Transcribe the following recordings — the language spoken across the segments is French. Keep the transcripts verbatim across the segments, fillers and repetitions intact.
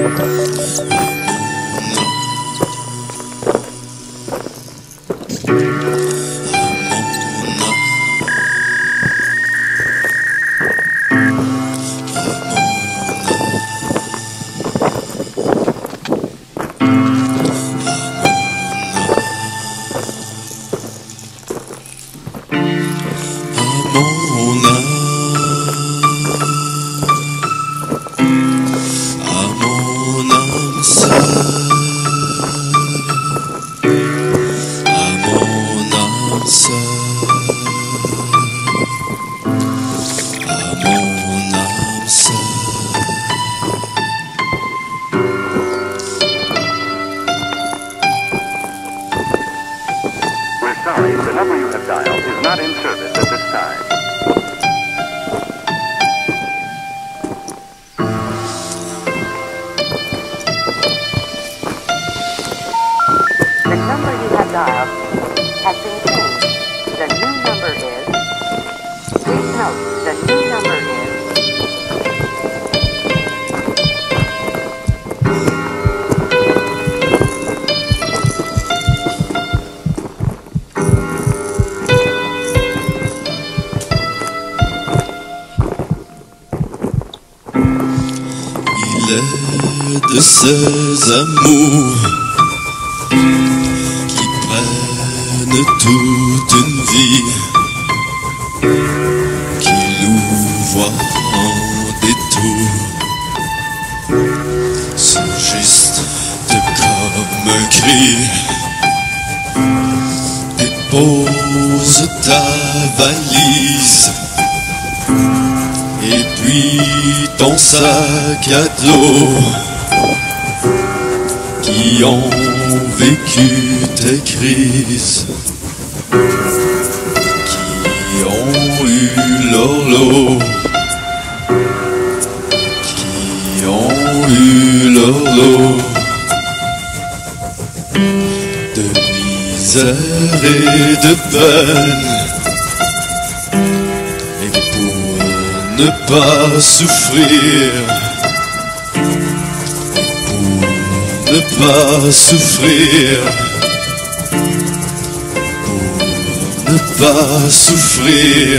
Sorry, the number you have dialed is not in service at this time. The number you have dialed has been changed. The new number is... Please note, the new number is... De ces amours qui prennent toute une vie, qui l'ouvrent en détour, c'est juste de comme un cri. Dépose ta valise et puis ton sac à dos, qui ont vécu tes crises, qui ont eu leur lot, qui ont eu leur lot de misère et de peine. Et pour ne pas souffrir, ne pas souffrir, pour ne pas souffrir,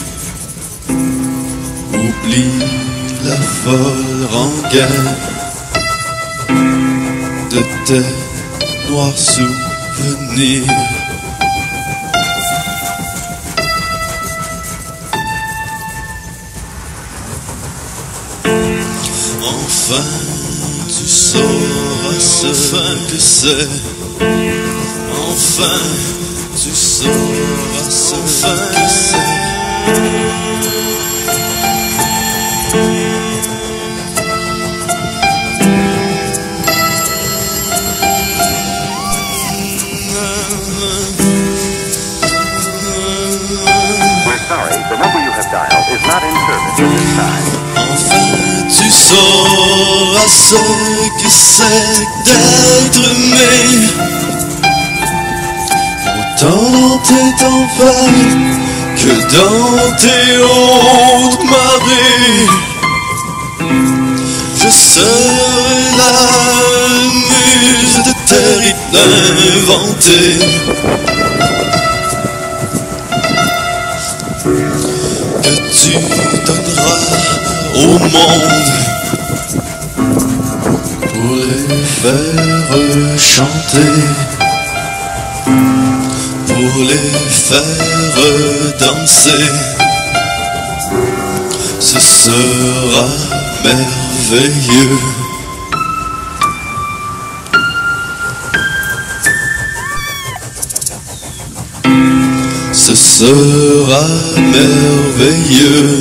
oublie la folle rengaine de tes noirs souvenirs. Enfin tu sauras ce fin que c'est. Enfin, tu sauras ce fin que c'est. We're sorry, the number you have dialed is not in service at this time. Enfin, tu sauras ce que c'est d'être aimé. Autant dans tes tempêtes que dans tes hautes marées, je serai la muse de tes rythmes inventés. Que tu donneras au monde pour les faire chanter, pour les faire danser. Ce sera merveilleux. Ce sera merveilleux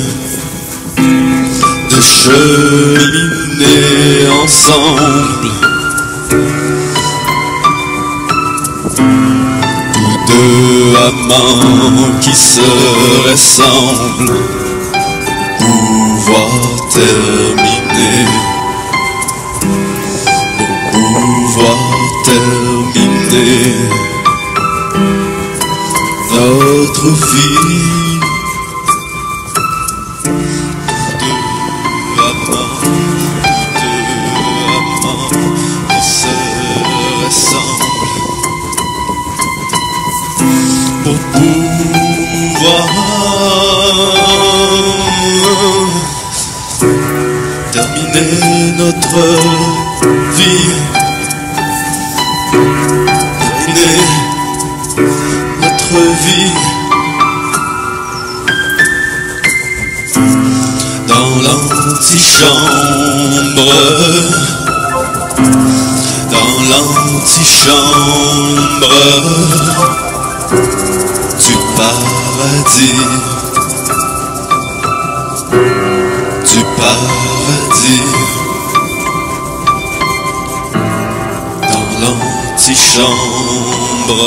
de cheminer ensemble, tous deux amants qui se ressemblent, pouvoir terminer, pour pouvoir terminer notre vie. Deux amants, deux amants. né notre vie, né notre vie. Dans l'antichambre, dans l'antichambre du paradis, du paradis. Dans l'antichambre,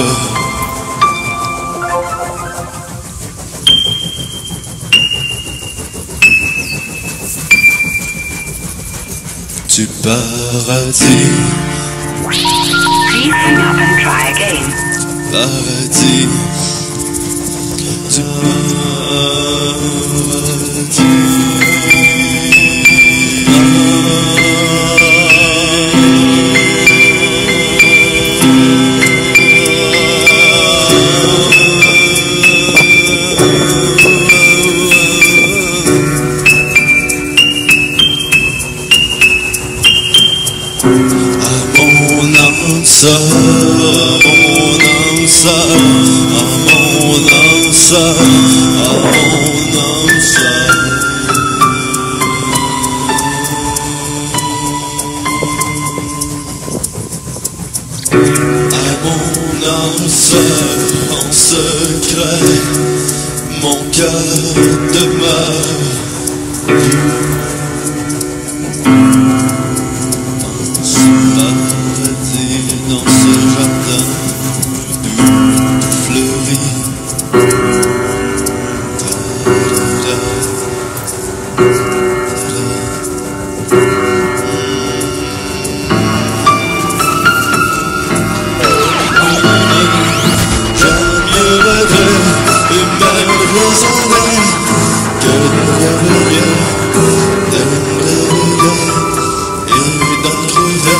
du paradis, Please hang up and try again. paradis, du mon âme sœur, mon âme sœur, à mon âme sœur, à mon âme sœur. À mon âme sœur, en secret, mon cœur demeure. Dans ce jardin tout fleuri, j'aime mieux rêver et même raisonner que de rêver mieux, d'aimer et d'arriver.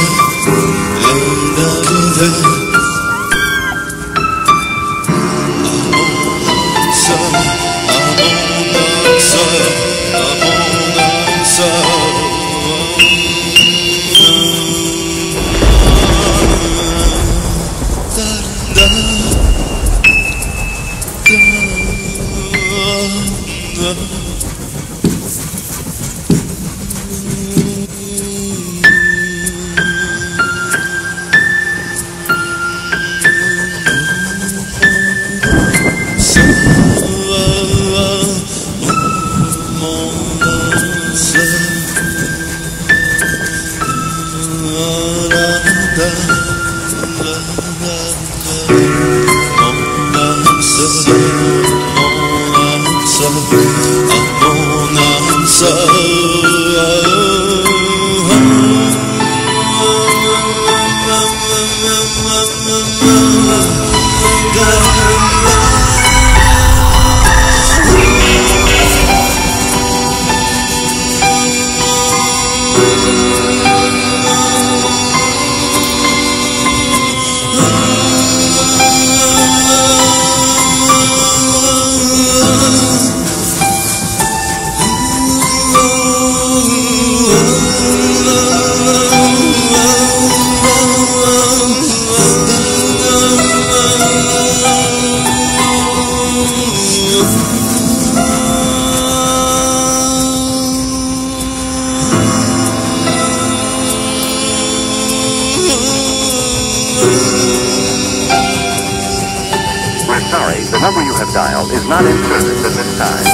We're sorry, the number you have dialed is not in service at this time.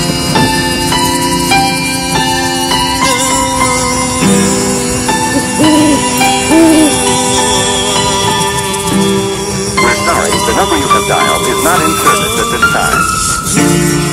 Ooh. have dialed is not in service at this time.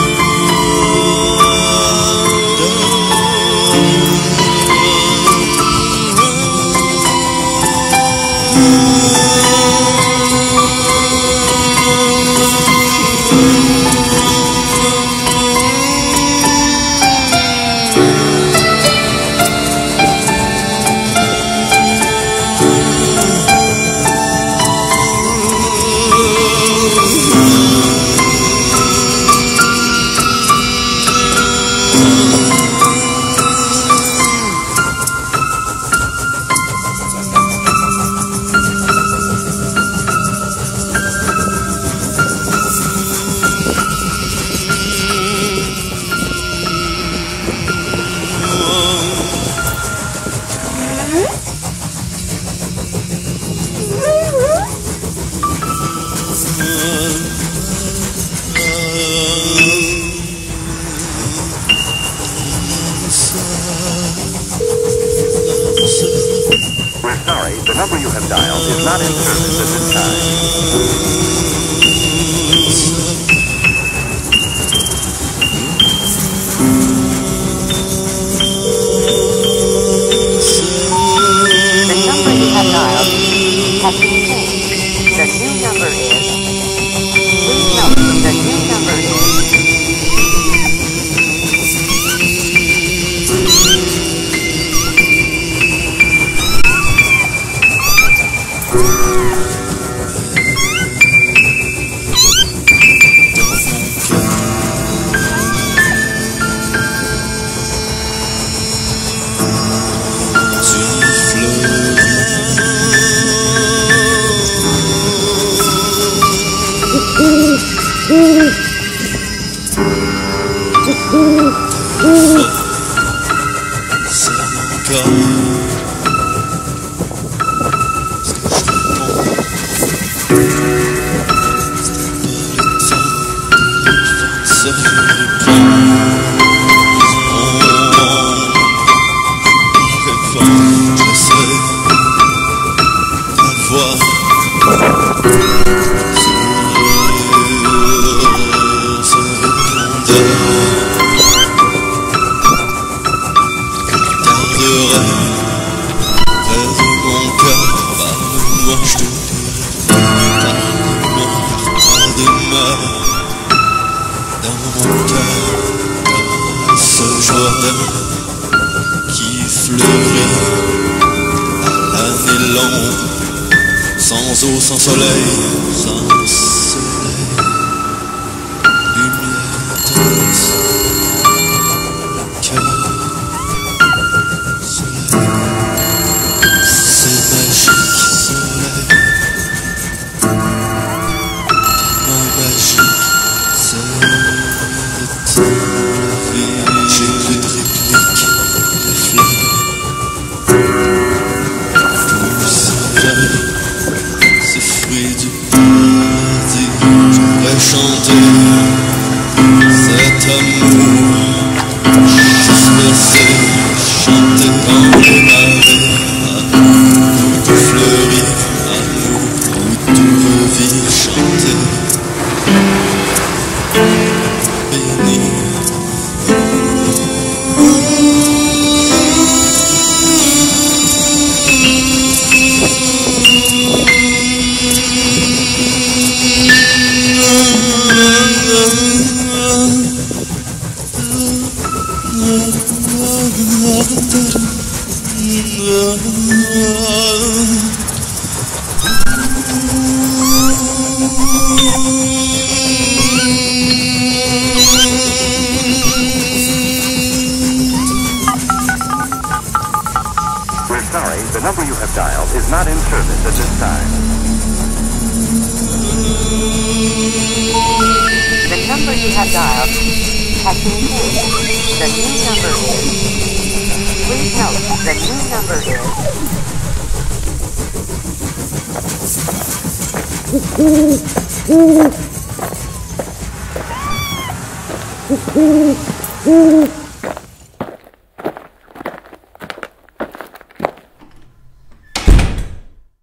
We're sorry, the number you have dialed is not in service at this time. The number you have dialed has been changed. The new number is... Please note, the new number is... Qui fleurit à l'année longue, sans eau, sans soleil, sans soleil, lumière intense, le cœur, soleil, c'est magique, soleil, non magique, c'est la vie, j'ai plus de réplique. C'est fruit du paradis. J'aimerais chanter cet amour, disperser, chanter dans les marées. Amour où tout fleurit, amour où tout revit, chanter, béni. We're sorry, the number you have dialed is not in service at this time. The number you have dialed has been changed. The new number is... Please note, the new number is...